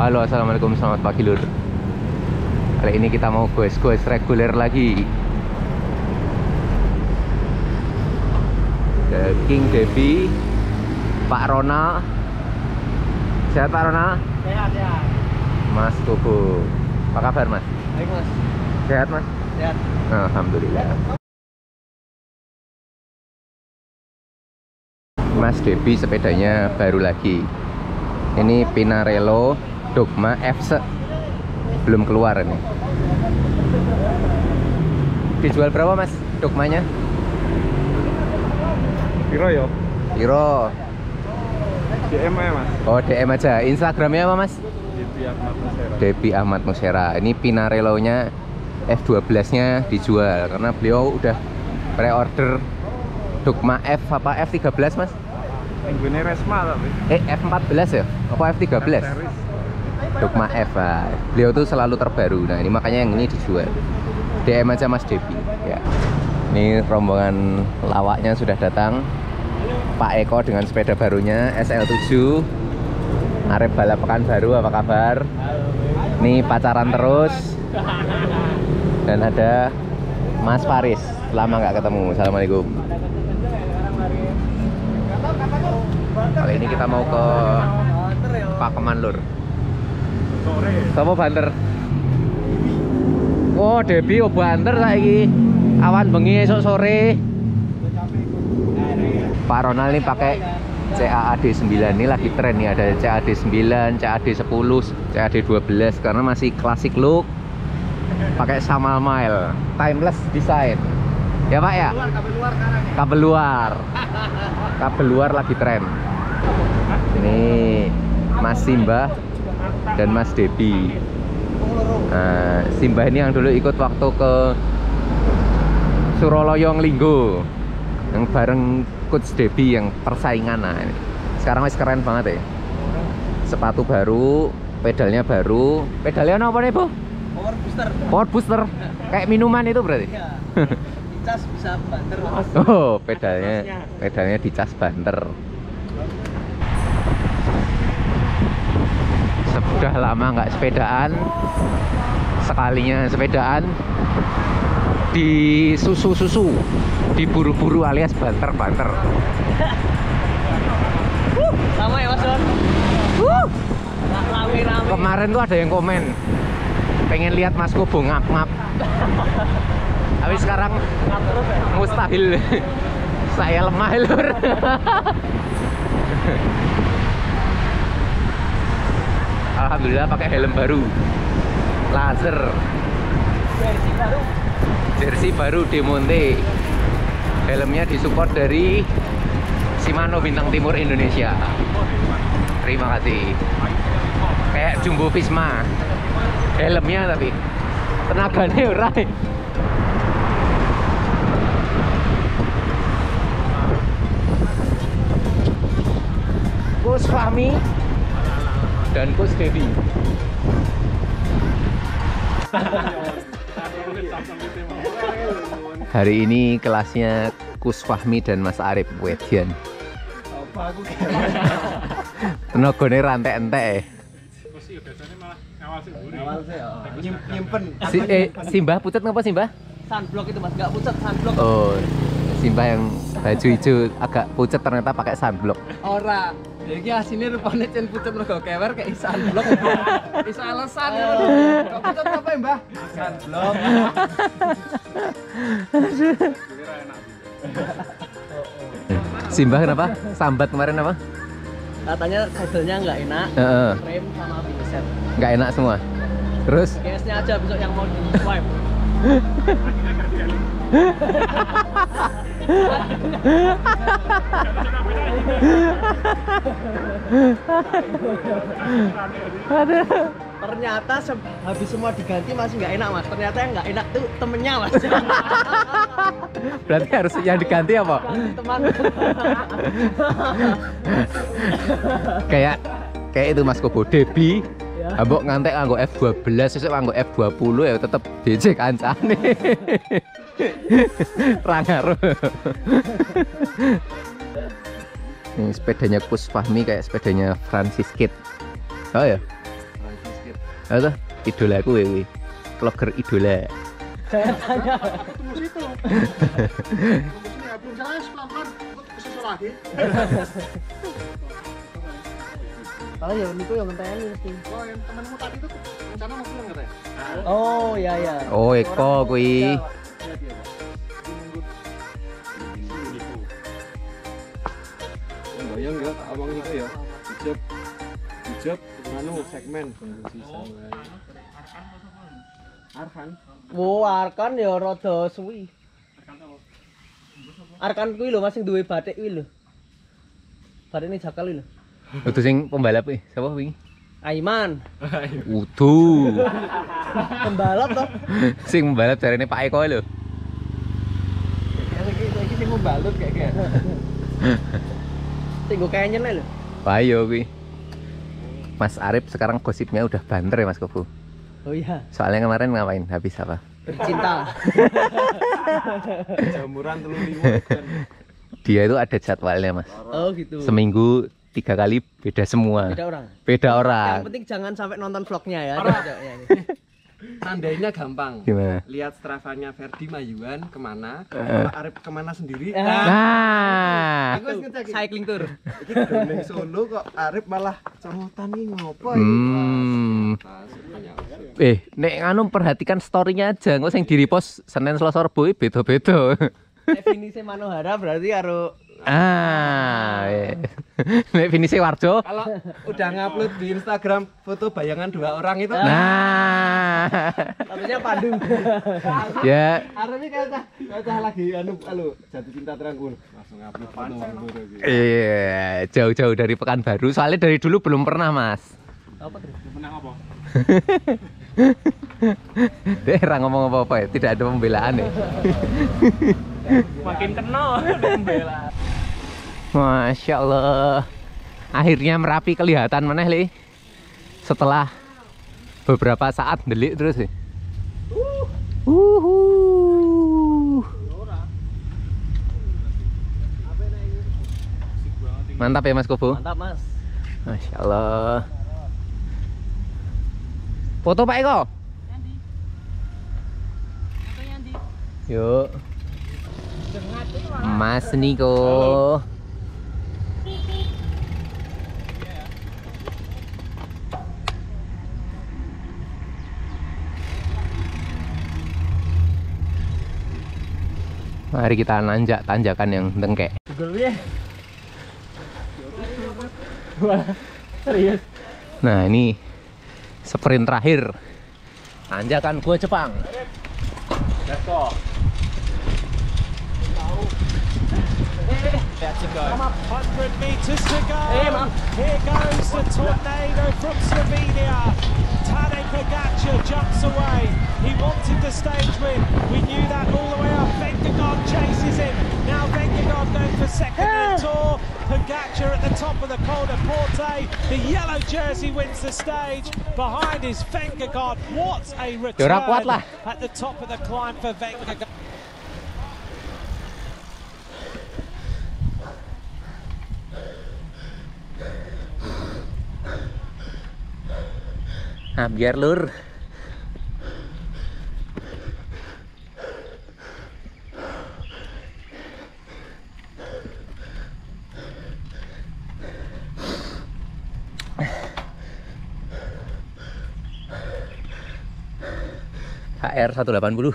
Halo, assalamualaikum, selamat pagi lur. Kali ini kita mau goes-goes reguler lagi. The King Debbie, Pak Ronald. Sehat Pak Ronald? Sehat ya. Mas Kuku, apa kabar Mas? Baik Mas. Sehat Mas? Sehat. Alhamdulillah. Mas Debbie sepedanya baru lagi. Ini Pinarello Dogma F belum keluar ini. Dijual berapa Mas Dogmanya? Piro yo? Piro? DM ya Mas. Oh, DM aja. Instagramnya apa Mas? Debbie Ahmad Musera. Debbie Ahmad Musera. Ini Pinarello-nya F12-nya dijual karena beliau udah pre-order Dogma F apa F13 Mas? Minggunya Resma tapi. F14 ya? Apa F13? Dogma F. Nah, beliau tuh selalu terbaru. Nah, ini makanya yang ini dijual. DM aja Mas Debbie ya. Ini rombongan lawaknya sudah datang. Pak Eko dengan sepeda barunya SL7. Arep balap Pekanbaru, apa kabar? Nih pacaran terus. Dan ada Mas Faris, lama nggak ketemu. Assalamualaikum. Kali ini kita mau ke Pakeman lur. Sore. Sama banter. Oh, Debbie oh banter saiki. Awan bengi esok sore. Pak Ronald ini pakai CAAD 9, ini lagi tren nih, ada CAD 9, CAD 10, CAD 12 karena masih klasik look. Pakai Samal Mile, timeless design. Ya Pak ya? Kabel luar sekarang ya. Kabel luar. Kabel luar lagi tren. Ini Mas Simbah dan Mas Debbie. Nah, Simbah ini yang dulu ikut waktu ke Suroloyo Linggo, yang bareng Coach Debbie yang persaingan. Nah, ini sekarang masih keren banget ya. Sepatu baru, pedalnya baru. Pedalnya apa nih Bu? Power booster. Power booster. Kayak minuman itu berarti? Iya. Dicas bisa banter Mas. Oh, pedalnya dicas banter. Sudah lama nggak sepedaan, sekalinya sepedaan di susu diburu-buru alias banter. Sama ya Mas Don. Rame-rame. Kemarin tuh ada yang komen pengen lihat Mas Kubo ngap-ngap. Tapi sekarang Ngap terus ya. mustahil. Saya lemah lur. Alhamdulillah pakai helm baru laser, Versi baru. jersey baru Demonte. Helmnya disupport dari Shimano Bintang Timur Indonesia. Terima kasih. Kayak Jumbo Visma helmnya, tapi tenaganya ora. Coach Fahmi dan Coach Debbie. Hari ini kelasnya Coach Fahmi dan Mas Arif Wedian. Apa aku Tenagane rantek-entek. awal sih nyimpen. Simbah pucet ngapa Simbah? Sunblock itu Mas, enggak pucat sunblock. Oh, Simbah yang baju hijau agak pucet ternyata pakai sunblock. Ora. Ya iki asine rupane cen pucet mergo kewer kayak sunblock. Iso alasan ya. Kok pucet apa ya, Mbah? Sunblock. Simbah kenapa? Sambat kemarin apa? Katanya kabelnya nggak enak. Heeh. Frame sama pieces. Nggak enak semua. Terus? Gasnya aja besok yang mau di swipe. Ternyata habis semua diganti masih nggak enak Mas. Ternyata yang nggak enak tuh temennya Mas. Berarti harus yang diganti apa? Teman. Kayak itu Mas Kobo Debbie. Ya. Ambok ngantek nganggo F12, sesuk nganggo F20 ya tetep DJ kancane. Ra ngaruh. Ini sepedanya Kus Fahmi kayak sepedanya Francis Kid. Oh ya. Apa tuh? Idolaku kuwi. Vlogger idola. Saya tanya. Tunggu situ. Belum jelas pelan-pelan ke situ lagi. Kalau ya niku yang ngenteni mesti. Oh, yang temanmu tadi itu rencana mau pulang katanya? Oh, iya iya. Oh, Eko kuwi. Bayang ya, tak omong itu ya. Hijab, nganu segmen. Arhan. Wo, Arkan ya rada suwi. Arkan kuwi lho Mas sing duwe batik kuwi lho. Batikne Jakal kuwi lho. Itu sing pembalap iki, sapa wingi? Aiman. Udu. Pembalap toh. Sing pembalap jarene Pak Eko lho. Saiki sing membalut kayak. Sing go kenyen lho. Wah iya kuwi. Mas Arif sekarang gosipnya udah banter ya Mas Kofu. Oh iya, Soalnya kemarin ngapain? Habis apa? bercinta. Jamuran 3.000 kan. Dia itu ada jadwalnya Mas. Oh gitu. Seminggu 3 kali beda semua. Beda orang. Beda orang. Yang penting jangan sampai nonton vlognya ya. Tandainya gampang. Gimana? Lihat Strava-nya Ferdi Mayuan kemana, kalau Arif kemana sendiri. Nah. Aku harus ngecek. Cycling tour. Iki dolen Solo kok Arif malah comotan nih ngopo iki. Nek nganu perhatikan story-nya aja, nggak usah yang di-repost Senin Selasa Rebo beda-beda. Definisi Manohara berarti karo Nek finisi Warjo. Kalau udah ngupload di Instagram foto bayangan 2 orang itu. Nah. satunya Pandu. Ya, Arif ini kata lagi anu jatuh cinta terangkul. Langsung ngupload foto iki. iya, jauh-jauh dari Pekanbaru. Soalnya dari dulu belum pernah, Mas. Apa tuh? Menang apa? Dia ngomong apa-apa ya, tidak ada pembelaan ya. Makin kenal pembelaan. Masya Allah. Akhirnya Merapi kelihatan maneh li. Setelah beberapa saat delik terus sih. Mantap ya Mas Kobo. Mantap Mas. Masya Allah. Foto Pak Eko. Yuk. Mas Niko. Mari kita nanjak tanjakan yang dengkek. Serius. Nah ini sprint terakhir tanjakan Gua Jepang. Let's go. That's a go. 100 meters to go. Here goes the tornado from Slovenia. Tadej Pogačar jumps away. He wanted the stage win. We knew that all the way up. Vingegaard chases him. Now Vingegaard going for second in the Tour. Pogačar at the top of the Col de Porte. The yellow jersey wins the stage. Behind is Vingegaard. What a return at the top of the climb for Vingegaard. Nah, biar lur. HR 180.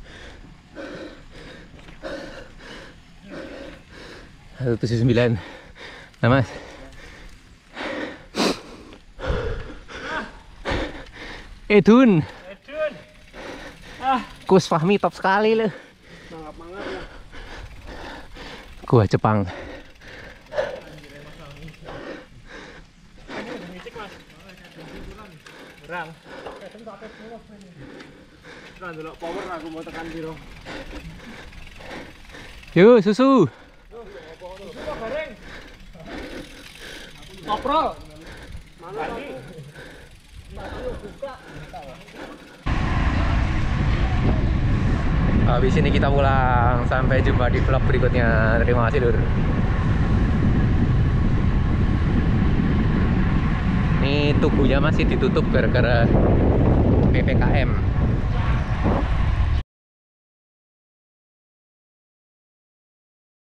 $179. Nah, Mas. Edun. Kus Fahmi top sekali loh. Gua Jepang. Yuk susu. Koprol. Habis ini kita pulang. Sampai jumpa di vlog berikutnya. Terima kasih lur. Ini Tugunya masih ditutup gara-gara PPKM.